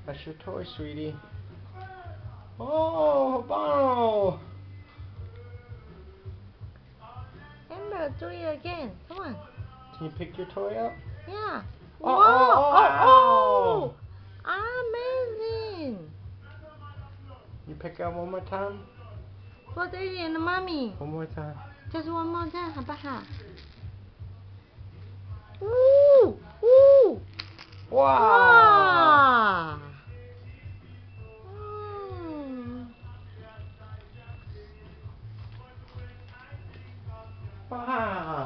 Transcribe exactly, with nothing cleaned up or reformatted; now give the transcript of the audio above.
That's your toy, sweetie. Oh, Habano! Amber, do it again. Come on. Can you pick your toy up? Yeah. Oh, Whoa! oh, Oh! Oh! Amazing! You pick up one more time? For Daddy and Mommy. One more time. Just one more time, 好不好？ Woo! Woo! Wow! Wow! Mm. Wow!